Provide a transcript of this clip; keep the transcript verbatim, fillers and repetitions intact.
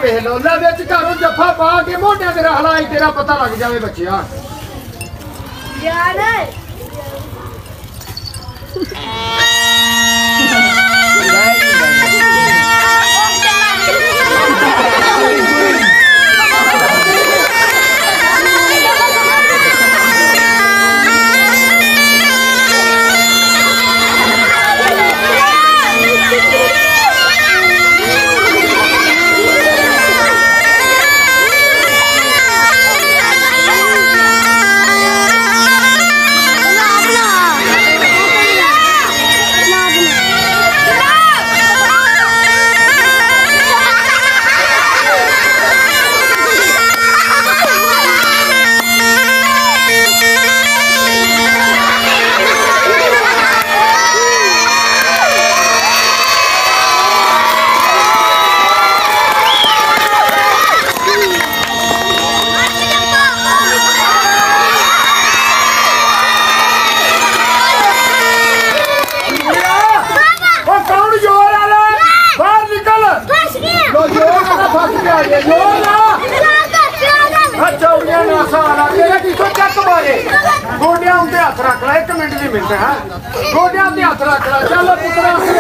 वेख लो ला विच घरों जफा पा के मोढियां ते रख ला तेरा पता लग जावे बच्चिया यार गोडिया उत्ते हथ रख ला एक मिनट की मिनट है गोडिया उत्ते हथ रख ला चल पुत्रा